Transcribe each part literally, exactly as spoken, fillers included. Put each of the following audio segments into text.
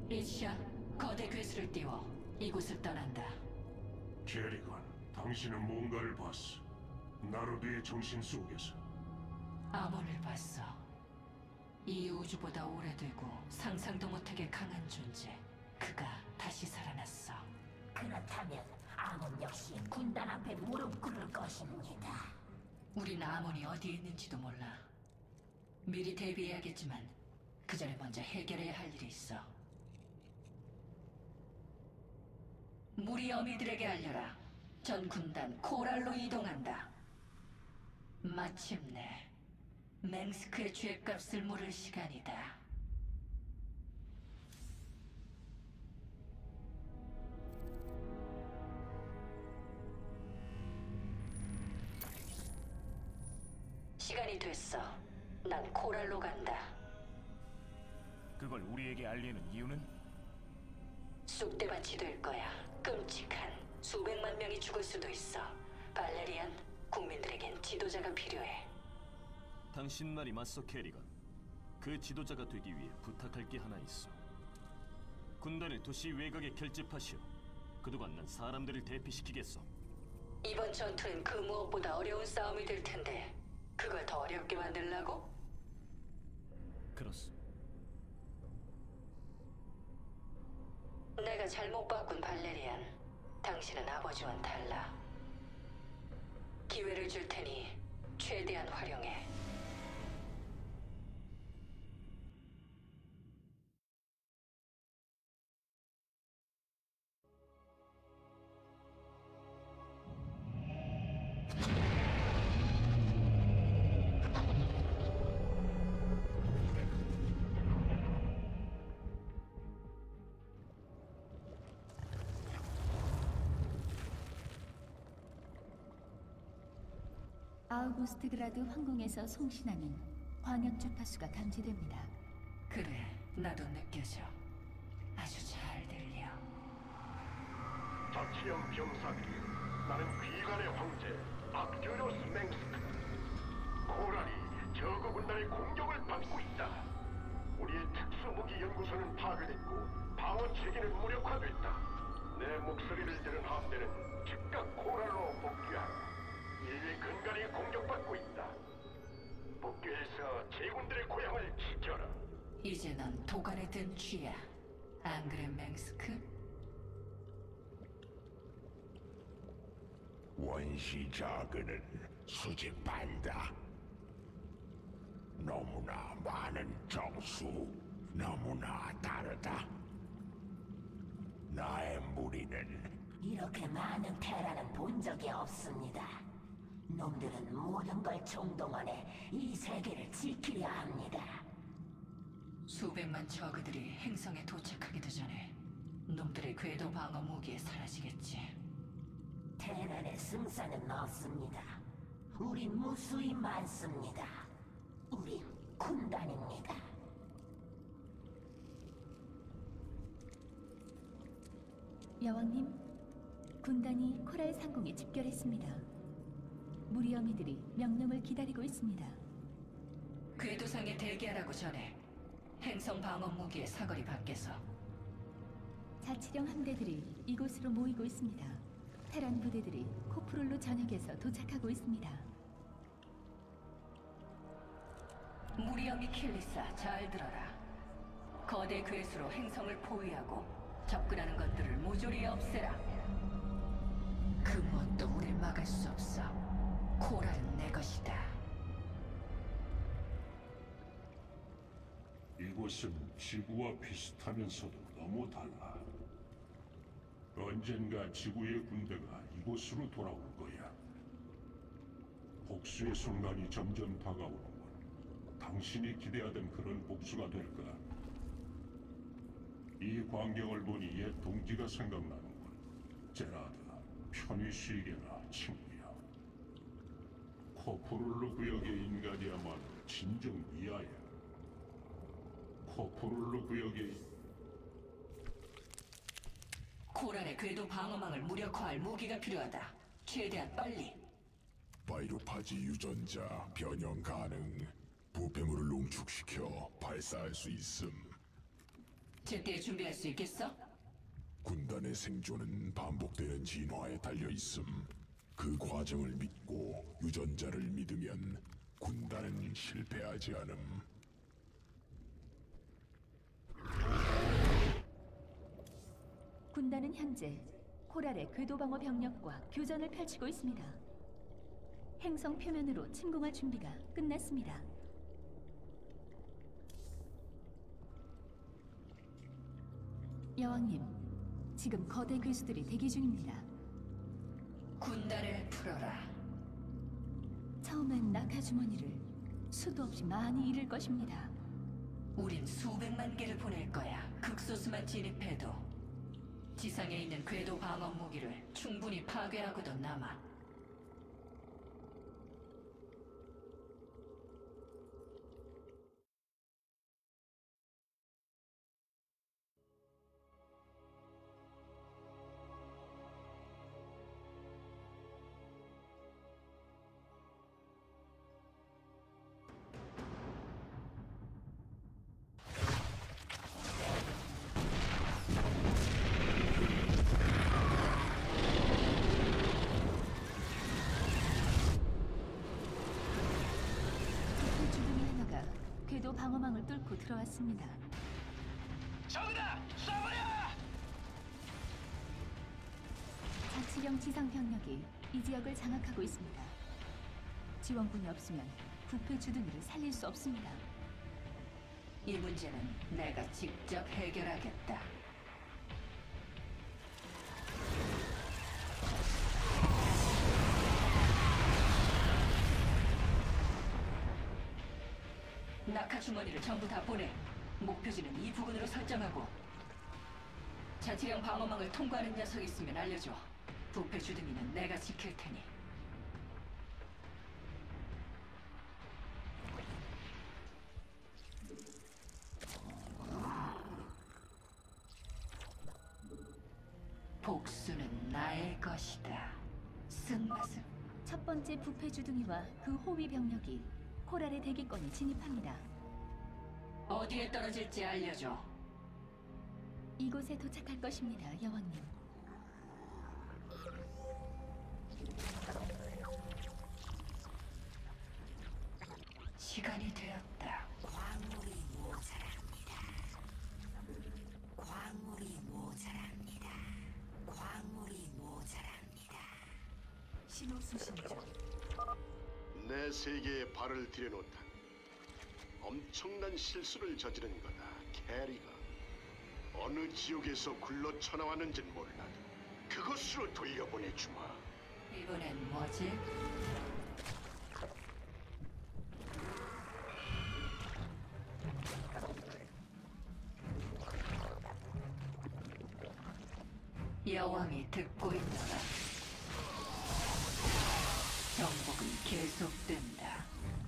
이시아, 거대 괴수를 띄워 이곳을 떠난다. 캐리건, 당신은 뭔가를 봤어. 나로드의 정신 속에서. 아몬을 봤어. 이 우주보다 오래되고 상상도 못하게 강한 존재. 그가 다시 살아났어. 그렇다면 아몬 역시 군단 앞에 무릎 꿇을 것입니다. 우린 아몬이 어디에 있는지도 몰라. 미리 대비해야겠지만 그 전에 먼저 해결해야 할 일이 있어. 무리 어미들에게 알려라. 전 군단 코랄로 이동한다. 마침내 맹스크의 죗값을 물을 시간이다. 시간이 됐어. 난 코랄로 간다. 그걸 우리에게 알리는 이유는? 쑥대밭이 될 거야. 끔찍한 수백만 명이 죽을 수도 있어. 발레리안, 국민들에겐 지도자가 필요해. 당신 말이 맞서, 캐리건. 그 지도자가 되기 위해 부탁할 게 하나 있어. 군단을 도시 외곽에 결집하시오. 그동안 난 사람들을 대피시키겠어. 이번 전투는 그 무엇보다 어려운 싸움이 될 텐데 그걸 더 어렵게 만들라고? 그렇소. 내가 잘못 봤군, 발레리안. 당신은 아버지와는 달라. 기회를 줄 테니 최대한 활용해. 아우구스트그라드 황궁에서 송신하는 광역 주파수가 감지됩니다. 그래, 나도 느껴져. 아주 잘 들려. 자치령 병사들이 나는 귀간의 황제 악듀로스 맹스크. 코랄이 저그 군단의 공격을 받고 있다. 우리의 특수무기 연구소는 파괴됐고 방어 체계는 무력화됐다. 내 목소리를 들은 함대는 즉각 코랄로 복귀하라. 이 근간이 공격받고 있다. 복귀해서 제군들의 고향을 지켜라. 이제 넌 도관에 든 쥐야. 안 그래, 맹스크? 원시 저그는 수집한다. 너무나 많은 정수, 너무나 다르다. 나의 무리는 이렇게 많은 테라는 본 적이 없습니다. 놈들은 모든 걸 총동원해 이 세계를 지키려 합니다. 수백만 저그들이 행성에 도착하기도 전에 놈들의 궤도 방어 무기에 사라지겠지. 테란의 승산은 없습니다. 우린 무수히 많습니다. 우린 군단입니다. 여왕님, 군단이 코랄 상공에 집결했습니다. 무리 어미들이 명령을 기다리고 있습니다. 궤도상에 대기하라고 전해. 행성 방어 무기의 사거리 밖에서. 자치령 함대들이 이곳으로 모이고 있습니다. 테란 부대들이 코프롤로 전역에서 도착하고 있습니다. 무리엄이 킬리사, 잘 들어라. 거대 괴수로 행성을 포위하고 접근하는 것들을 모조리 없애라. 그 무엇도 우릴 막을 수 없어. 코랄은 내 것이다. 이곳은 지구와 비슷하면서도 너무 달라. 언젠가 지구의 군대가 이곳으로 돌아올 거야. 복수의 순간이 점점 다가오는군. 당신이 기대하던 그런 복수가 될까? 이 광경을 보니 옛 동지가 생각나는군. 제라드, 편히 쉬게나, 친구야. 코프룰루 구역의 인간이야말로 진정 미아야. 코프룰루 구역의 코랄의 궤도 방어망을 무력화할 무기가 필요하다. 최대한 빨리. 바이로파지 유전자 변형 가능. 부패물을 농축시켜 발사할 수 있음. 제때 준비할 수 있겠어? 군단의 생존은 반복되는 진화에 달려 있음. 그 과정을 믿고 유전자를 믿으면 군단은 실패하지 않음. 군단은 현재 코랄의 궤도방어 병력과 교전을 펼치고 있습니다. 행성 표면으로 침공할 준비가 끝났습니다. 여왕님, 지금 거대 괴수들이 대기 중입니다. 군단을 풀어라. 처음엔 낙하 주머니를 수도 없이 많이 잃을 것입니다. 우린 수백만 개를 보낼 거야. 극소수만 진입해도 지상에 있는 궤도 방어 무기를 충분히 파괴하고도 남아. 그 주둥이 하나가 궤도 방어망을 뚫고 들어왔습니다. 저기다! 쏴버려! 자치령 지상 병력이 이 지역을 장악하고 있습니다. 지원군이 없으면 부패 주둥이를 살릴 수 없습니다. 이 문제는 내가 직접 해결하겠다. 낙하 주머니를 전부 다 보내. 목표지는 이 부근으로 설정하고. 자치령 방어망을 통과하는 녀석 있으면 알려줘. 부패 주둥이는 내가 지킬 테니. 복수는 나의 것이다. 쓴맛을. 첫 번째 부패 주둥이와 그 호위 병력이 코랄의 대기권에 진입합니다. 어디에 떨어질지 알려줘. 이곳에 도착할 것입니다, 여왕님. 시간이 되었다. 광물이 모자랍니다. 광물이 모자랍니다. 광물이 모자랍니다. 신호 수신 중. 내 세계에 발을 들여놓다 엄청난 실수를 저지른 거다. 캐리가 어느 지옥에서 굴러 쳐나왔는진 몰라도 그곳으로 돌려보내주마. 이번엔 뭐지? 여왕이 듣고 있노라. 정복은 계속된다.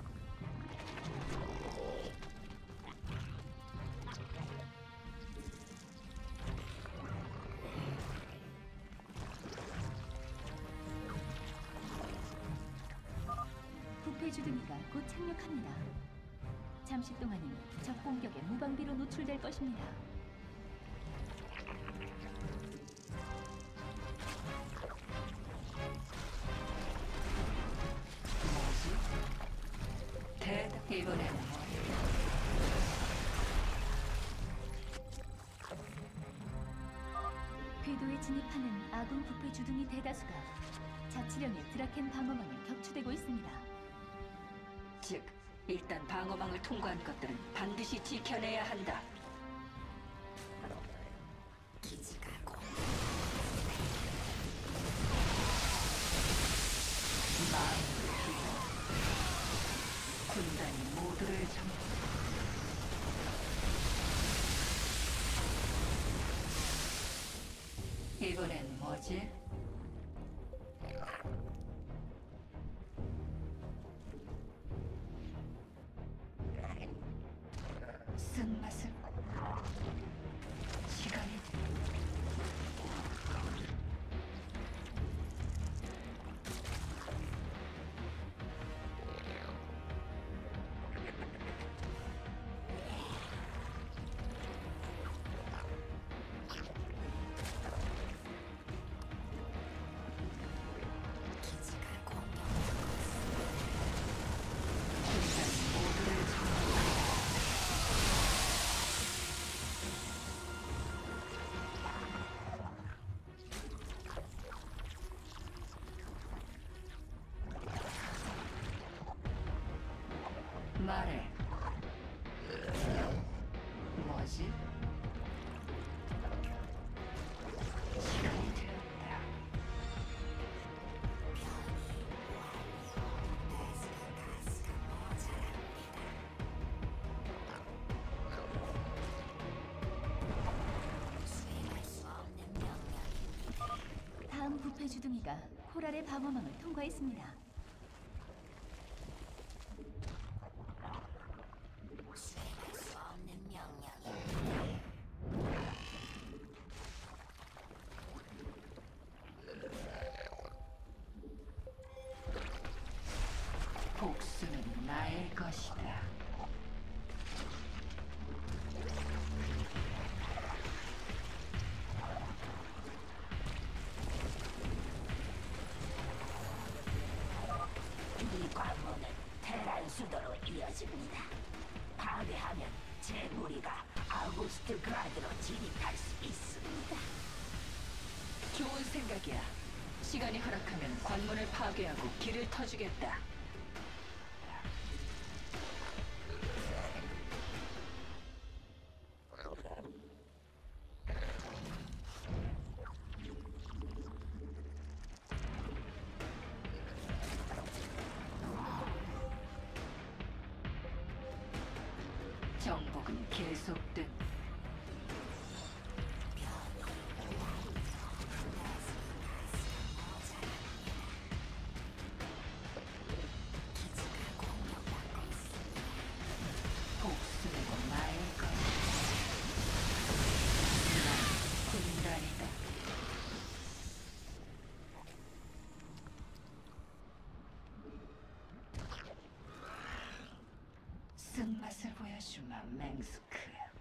부패 주둥이가 곧 착륙합니다. 잠시 동안은 적 공격에 무방비로 노출될 것입니다. 대답. 이번엔 뭐? 궤도에 진입하는 아군 부패 주둥이 대다수가 자치령의 드라켄 방어망에 격추되고 있습니다. 즉, 일단 방어망을 통과한 것들은 반드시 지켜내야 한다. 기지가 곧 마음을 비워 군단이 모두를 정. 이번엔 뭐지? 쓴맛을. 시간이 뭐지? 시간이 되었다. 다음 부패 주둥이가 코랄의 방어망을 통과했습니다. 수행할 수 없는 명령이 복수는 나의 것이다. 이 관문은 테란 수도로 이어집니다. 파괴하면 제 무리가 아우구스트 그라드로 진입할 수 있습니다. 좋은 생각이야. 시간이 허락하면 관문을 파괴하고 길을 터주겠다. 정복은 계속된. 복수는 나의 것. 난 군단이다. 쓴맛을 보여주마, 맹스크.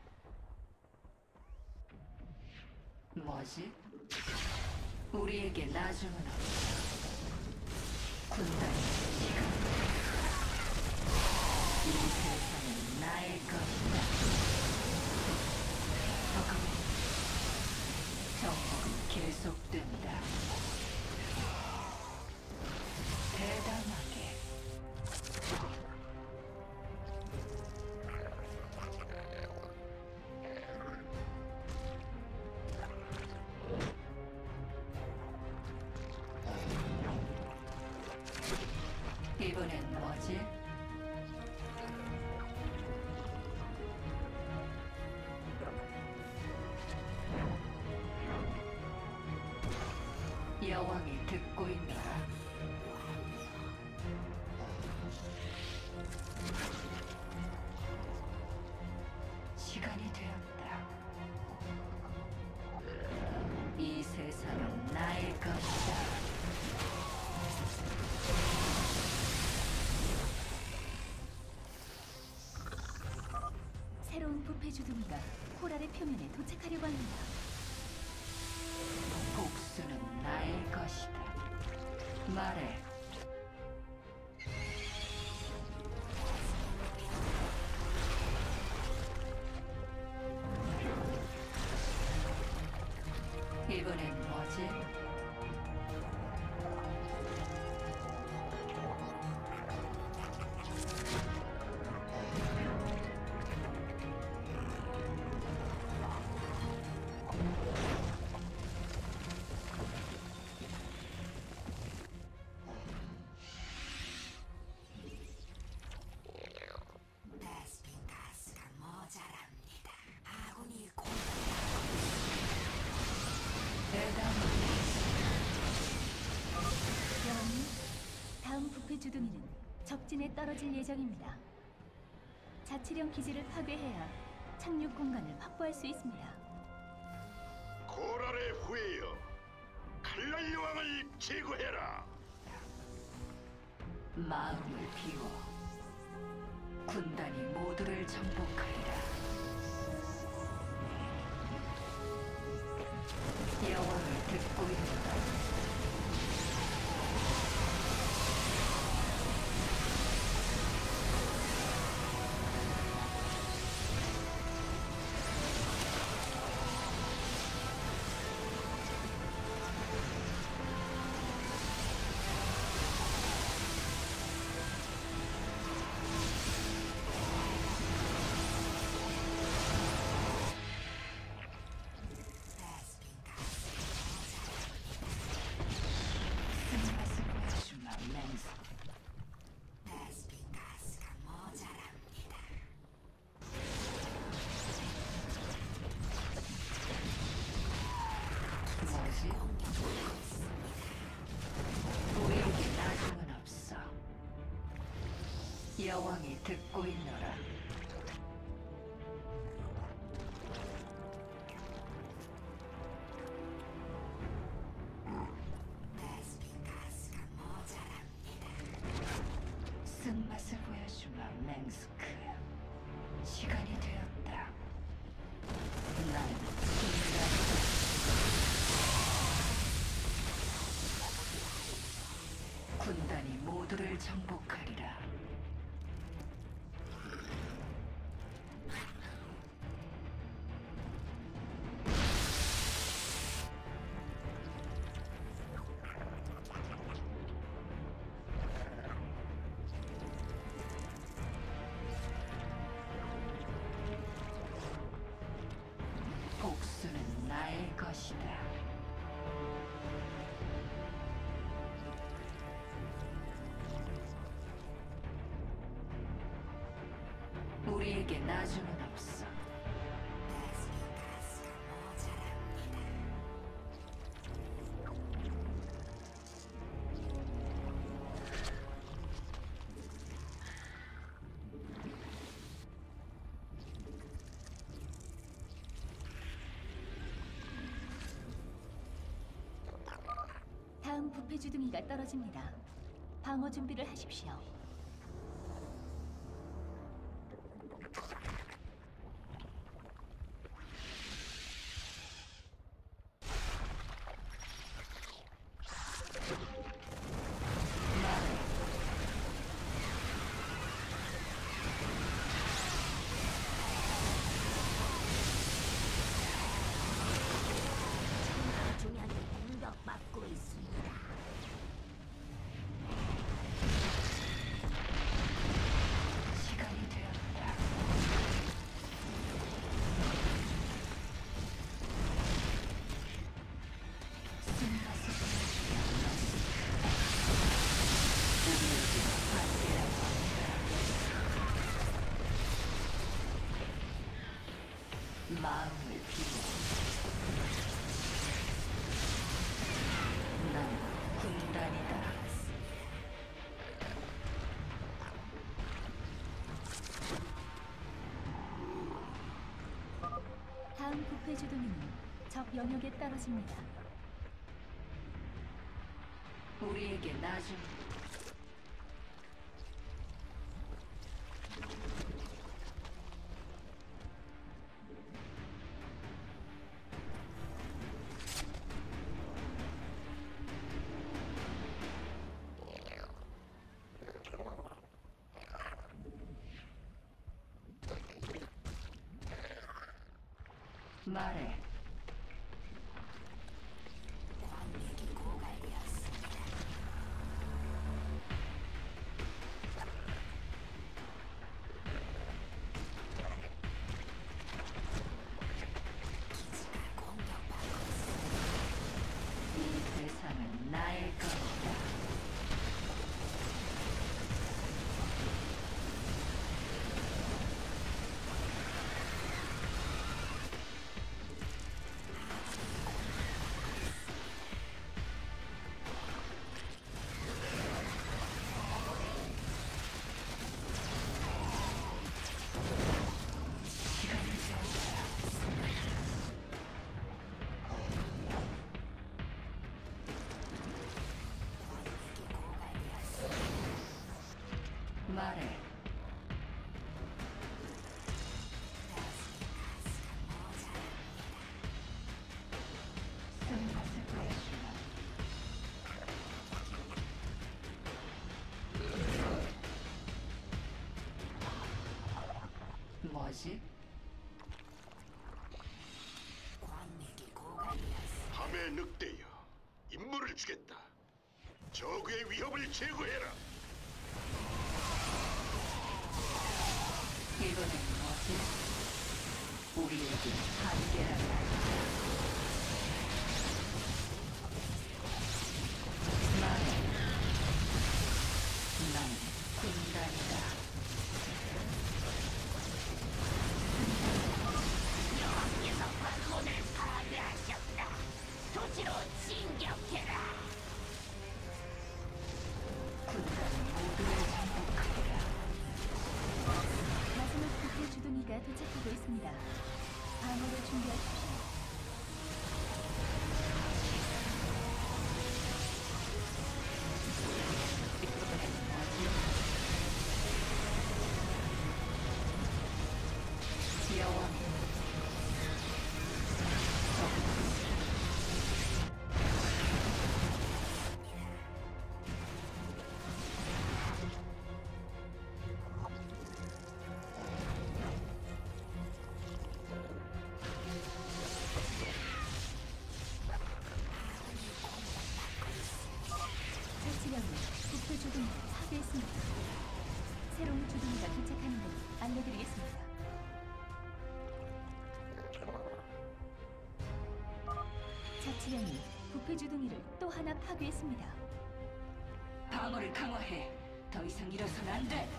뭐지? 우리에게 나중은 없어. 군단의 시간. 이 세상은 나의 것이다. 적응. 정복은 계속된다. 대담하게. 이번엔 뭐지? 여왕이 듣고 있노라. 시간이 되었다. 이 세상은 나의 것이다. 새로운 부패 주둥이가 코랄의 표면에 도착하려고 합니다. 복수는 나의 것이다. 말해. 이번엔 뭐지? 베스핀 가스가 모자랍니다. 아군이 대담하게. 여왕님, 다음 부패 주둥이는 적진에 떨어질 예정입니다. 자치령 기지를 파괴해야 착륙 공간을 확보할 수 있습니다. 고랄의 후예여, 칼날 여왕을 제거해라. 마음을 비워. 군단이 모두를 정복하리라. 여왕을 듣고 있노라. 여왕이 듣고 있노라. 쓴맛을 보여주마, 맹스크. 시간이 되었다. 난 군단이다. 군단이 모두를 정복하리라. 복수는 나의 것이다. 우리에게 나중은 없어. 다음 부패 주둥이가 떨어집니다. 방어 준비를 하십시오. 중앙이 공격받고 있습니다. 시간이 되었다. 쓴맛을 보여주마. 우리에게 반대라고 한다. 마음을 비워. 난 군단이다. 다음 부패 주둥이는 적 영역에 떨어집니다. 우리에게 나중 말해. 이 세상은 나의 것이다. 말해. 쓴맛을 보여주마. 뭐지? 밤의 늑대여, 임무를 주겠다. 적의 위협을 제거해라. 이번엔 뭐지? 우리에게 한계란다. 말해. 난 군단이다. 여왕께서 관문을 파괴하셨다. 도시로 진격해라. 군단은 모두를 정복하리라. 준비하십시오. 여왕이 자치령이 부패 주둥이를 파괴했습니다. 새로운 주둥이가 도착하는 걸 알려드리겠습니다. 자치령이 부패 주둥이를 또 하나 파괴했습니다. 방어를 강화해. 더 이상 일어서는 안 돼.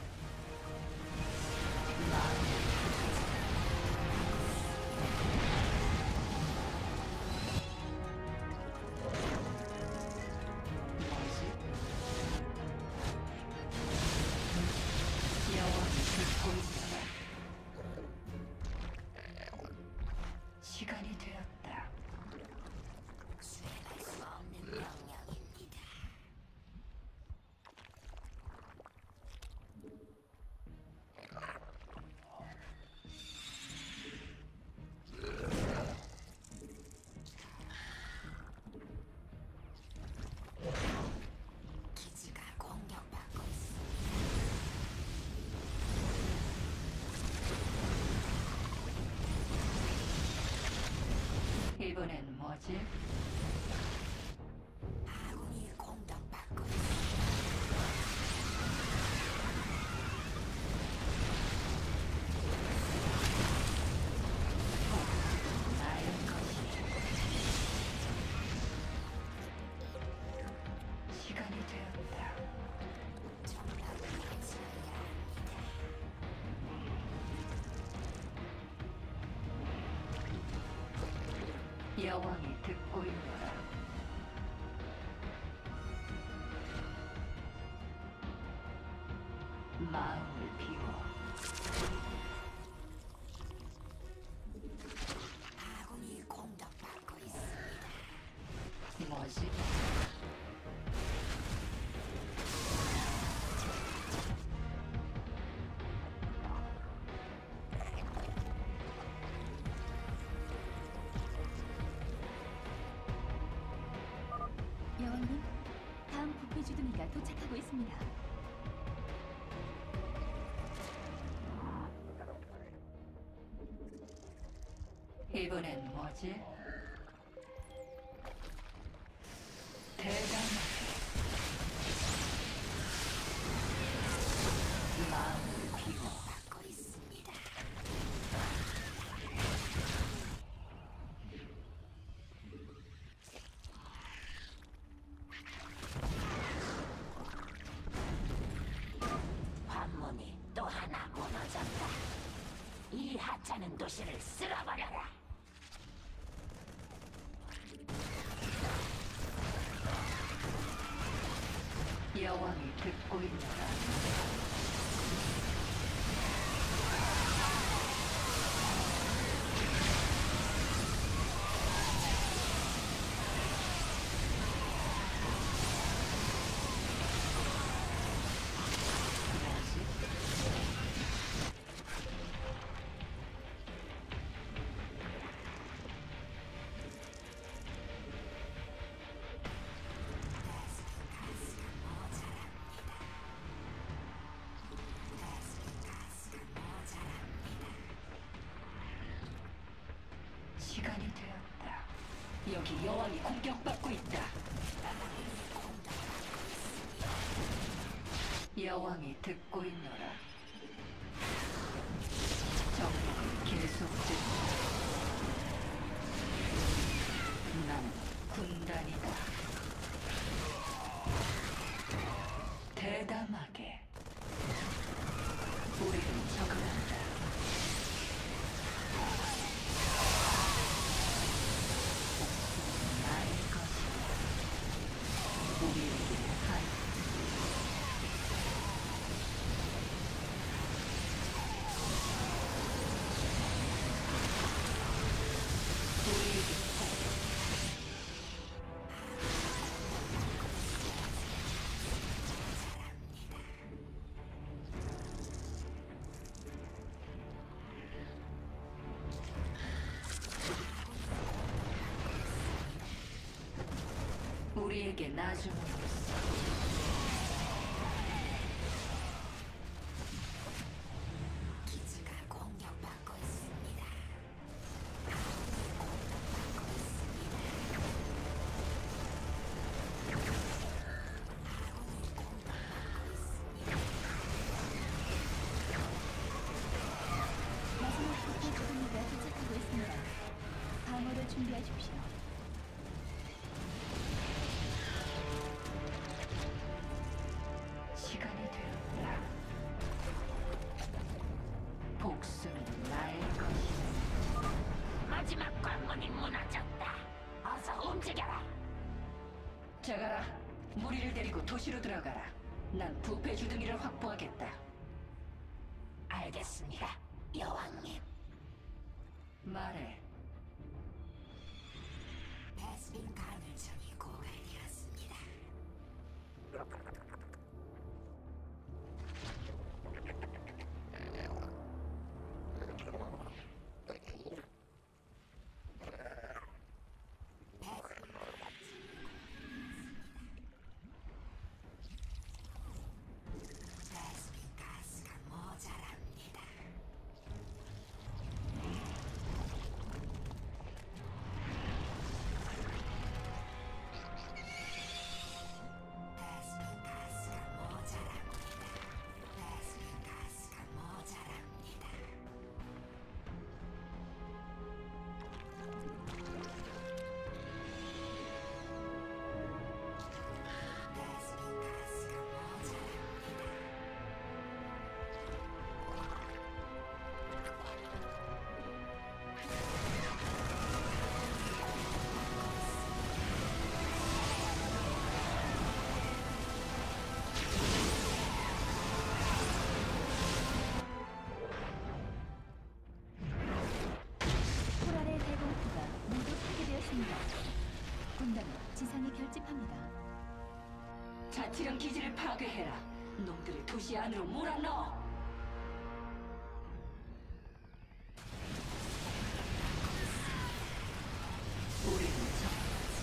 뭐지? 여왕이 듣고 있어라. 시간이 되었다. 수행할 수 없는 명령입니다. 기지가 공격받고 있습니다. 이번엔 뭐지? 아군이 공격받고 있습니다. 나의 것이. 시간이 되었다. 정답을 맞춰야 합니다. 여왕이 듣고 있노라. 마음을 비워. 아군이 공격받고 있습니다. 뭐지? 여왕님, 다음 부패 주둥이가 도착하고 있습니다. 이번엔 뭐지? 대담하게. 마음을 비워. 받고 있습니다. 관문이 또 하나 무너졌다. 이 하찮은 도시를 쓸어버려라. 여왕이 듣고 있노라. 시간이 되었다. 여기 여왕이 공격받고 있다. 여왕이 듣고 있노라. 정복은 계속된다. 난 군단이다. 대담하게 우리를 적응한다. 나의 것이다. 우리에게 한 내게 나중은 없어. 기지가 공격받고 있습니다. 마지막 부패 주둥이가 도착하고 있습니다. 방어를 준비하십시오. 시간이 되었다. 복수는 나의 것이다. 마지막 관문이 무너졌다. 어서 움직여라. 자가라, 무리를 데리고 도시로 들어가라. 난 부패 주둥이를 확보하겠다. 알겠습니다, 여왕님. 말해. 베스핀 가늘정이 고갈되었습니다. 베스핀 가스가 모자랍니다. 베스핀 가스가 모자랍니다. 베스핀 가스가 모자랍니다. 베스핀 가스가 모자랍니다. 코랄의 대공포가 모두 파괴되었습니다. 군단은 지상에 결집합니다. 자치령 기지를 파괴해라. 놈들을 도시 안으로 몰아넣어. 우리는 적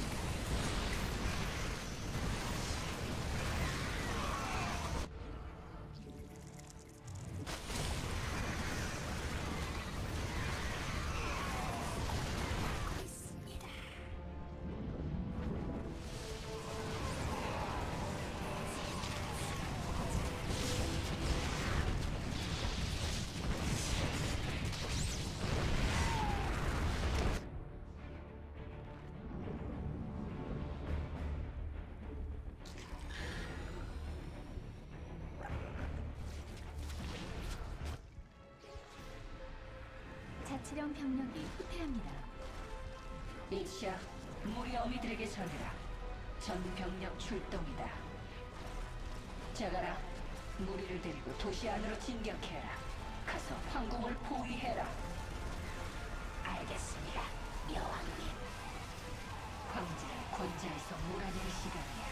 자치령 병력이 후퇴합니다. 이시야, 무리 어미들에게 전해라. 전 병력 출동이다. 자가라, 무리를 데리고 도시 안으로 진격해라. 가서 황궁을 포위해라. 알겠습니다, 여왕님. 황제를 권자에서 몰아낼 시간이야.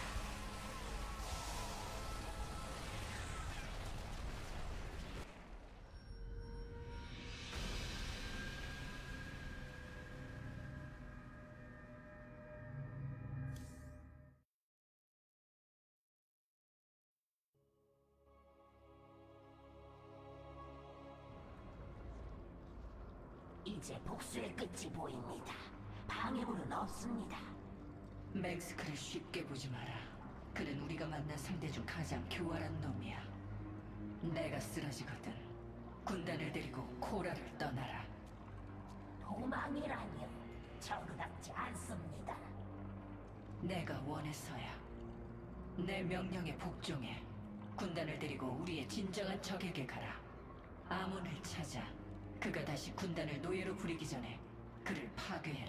이제 복수의 끝이 보입니다. 방해물은 없습니다. 맥스크를 쉽게 보지 마라. 그는 우리가 만난 상대 중 가장 교활한 놈이야. 내가 쓰러지거든. 군단을 데리고 코라를 떠나라. 도망이라니요. 저그답지 않습니다. 내가 원해서야. 내 명령에 복종해. 군단을 데리고 우리의 진정한 적에게 가라. 아몬을 찾아. 그가 다시 군단을 노예로 부리기 전에 그를 파괴해라.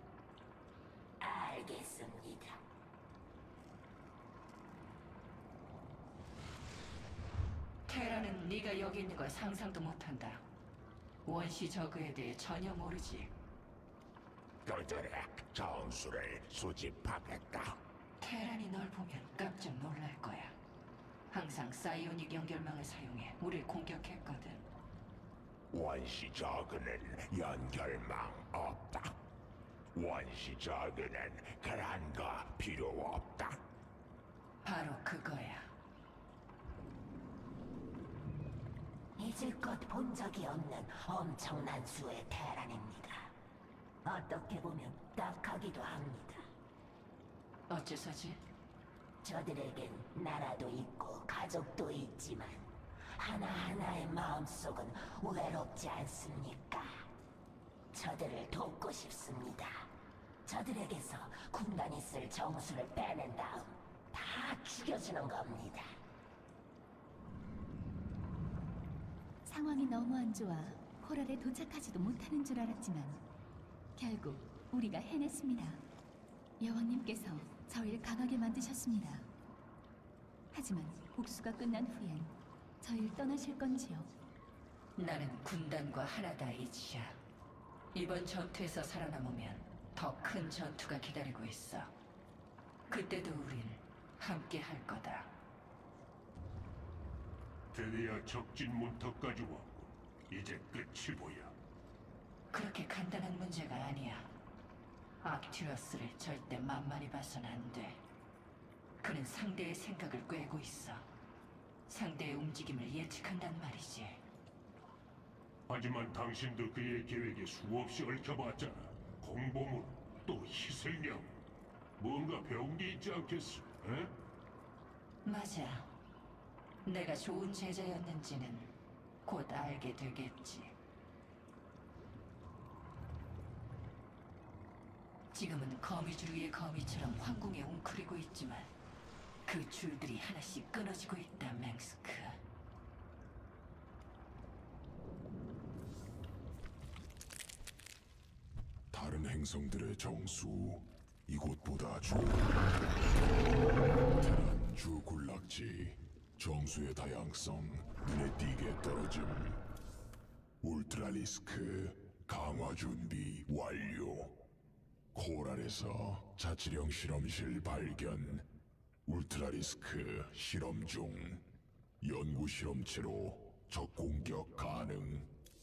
알겠습니다. 테라는 네가 여기 있는 걸 상상도 못한다. 원시 저그에 대해 전혀 모르지. 그들의 정수를 수집하겠다. 테란이 널 보면 깜짝 놀랄 거야. 항상 사이오닉 연결망을 사용해 우릴 공격했거든. 원시 저그는 연결망 없다. 원시 저그는 그런 거 필요 없다. 바로 그거야. 이제껏 본 적이 없는 엄청난 수의 테란입니다. 어떻게 보면 딱하기도 합니다. 어째서지? 저들에겐 나라도 있고 가족도 있지만 하나하나의 마음속은 외롭지 않습니까? 저들을 돕고 싶습니다. 저들에게서 군단이 쓸 정수를 빼낸 다음 다 죽여주는 겁니다. 상황이 너무 안 좋아 코랄에 도착하지도 못하는 줄 알았지만 결국 우리가 해냈습니다. 여왕님께서 저희를 강하게 만드셨습니다. 하지만 복수가 끝난 후엔 저희를 떠나실 건지요? 나는 군단과 하나다, 이지야. 이번 전투에서 살아남으면 더 큰 전투가 기다리고 있어. 그때도 우린 함께 할 거다. 드디어 적진 문턱까지 왔고 이제 끝이 보여. 그렇게 간단한 문제가 아니야. 악튜어스를 절대 만만히 봐선 안 돼. 그는 상대의 생각을 꿰고 있어. 상대의 움직임을 예측한단 말이지. 하지만 당신도 그의 계획에 수없이 얽혀봤잖아. 공범으로 또 희생양. 뭔가 배운 게 있지 않겠어? 에? 맞아. 내가 좋은 제자였는지는 곧 알게 되겠지. 지금은 거미줄 위의 거미처럼 황궁에 웅크리고 있지만 그 줄들이 하나씩 끊어지고 있다, 맹스크. 다른 행성들의 정수 이곳보다 좋은 테란 주 군락지 정수의 다양성 눈에 띄게 떨어짐. 울트라리스크 강화 준비 완료. 코랄에서 자치령 실험실 발견. 울트라리스크 실험 중. 연구 실험체로 적 공격 가능.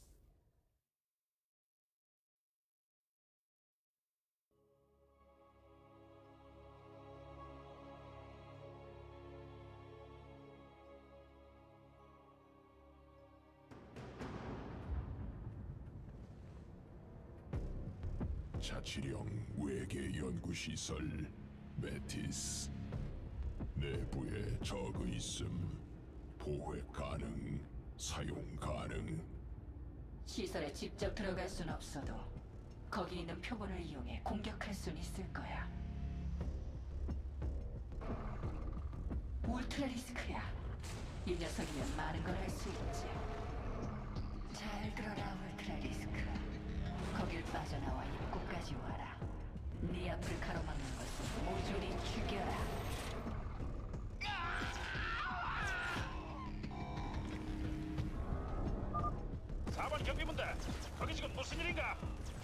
자치령 외계 연구시설 메티스. 내부에 적이 있음. 포획 가능. 사용 가능. 시설에 직접 들어갈 순 없어도 거기 있는 표본을 이용해 공격할 순 있을 거야. 울트라리스크야. 이 녀석이면 많은 걸 할 수 있지. 잘 들어라, 울트라리스크. 거길 빠져나와 입구까지 와라. 네 앞을 가로막는 것을 모조리 죽여라. 사 번 경비분들, 거기 지금 무슨 일인가?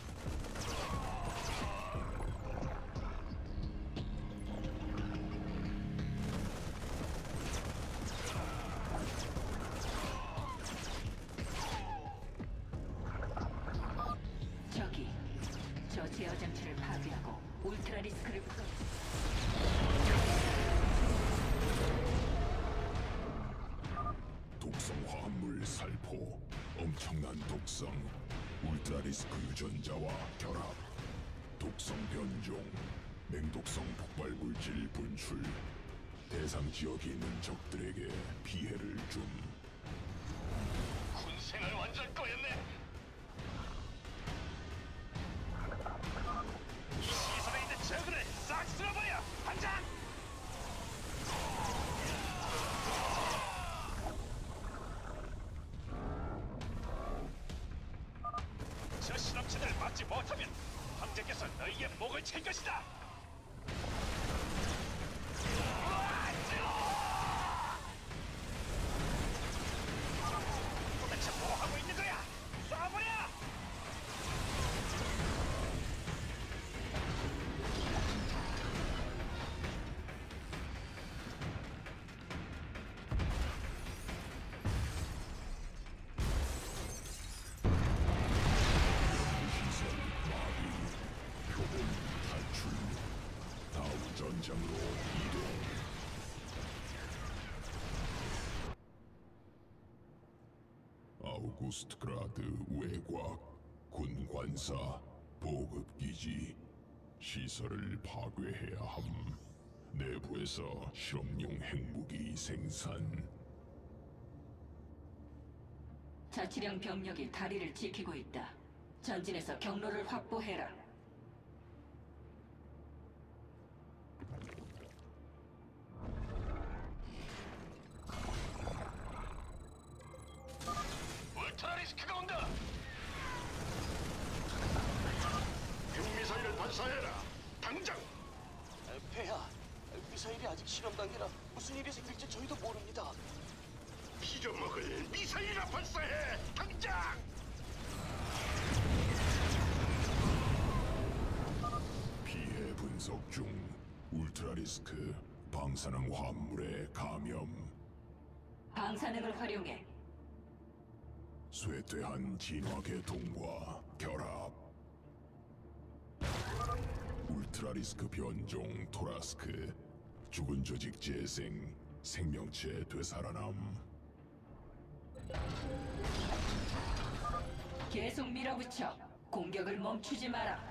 저기, 저 제어 장치를 파괴하고 울트라리스크를 풀어. 독성 화합물 살포. 엄청난 독성. 울트라리스크 유전자와 결합. 독성 변종. 맹독성 폭발물질 분출. 대상 지역에 있는 적들에게 피해를 줌. 군생을 완전 꼬였네. 이 시설에 있는 저그를 싹 쓸어버려. 한장. 저 실험체들을 막지 못하면 황제께서 너희의 목을 칠 것이다. 도대체 뭐 하고 있는 거야? 쏴버려! 시설 마비. 표본 노스트그라드 외곽, 군 관사, 보급기지, 시설을 파괴해야 함. 내부에서 실험용 핵무기 생산. 자치령 병력이 다리를 지키고 있다. 전진해서 경로를 확보해라. 울트라리스크가 온다. 핵미사일을 발사해라. 당장. 폐하, 미사일이 아직 실험 단계라 무슨 일이 생길지 저희도 모릅니다. 피져먹을 미사일이나 발사해. 당장. 피해 분석 중. 울트라리스크 방사능 화물에 감염. 방사능을 활용해. 쇠퇴한 진화계통과 결합. 울트라리스크 변종 토라스크. 죽은 조직 재생. 생명체 되살아남. 계속 밀어붙여. 공격을 멈추지 마라.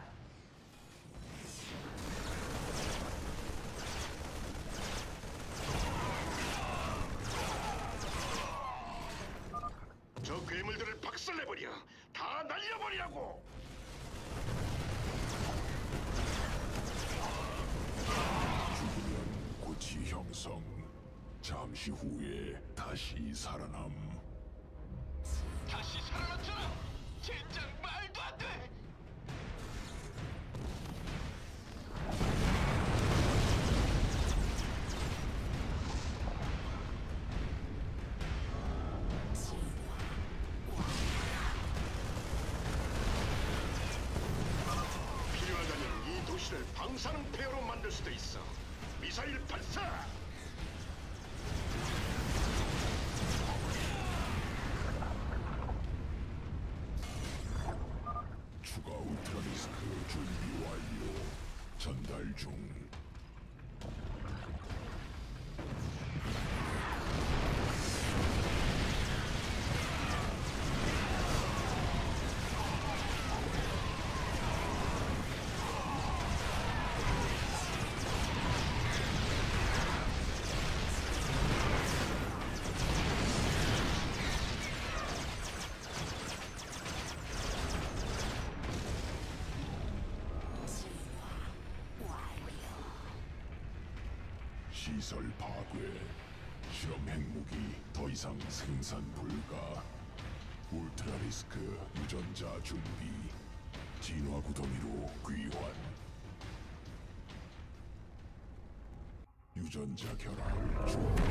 저 괴물들을 박살내버려. 다 날려버리라고. 죽으면 고치 형성. 잠시 후에 다시 살아남. 다시 살아났잖아. 젠장 말도 안 돼. 필요하다면 이 도시를 방사능 폐허로 만들 수도 있어. 미사일 발사. 추가 울트라리스크 준비 완료. 전달 중. 시설 파괴. 실험 핵무기 더 이상 생산 불가. 울트라리스크 유전자 준비. 진화 구더미로 귀환. 유전자 결합 준비.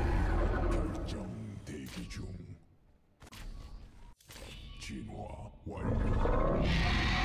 결정 대기 중. 진화 완료.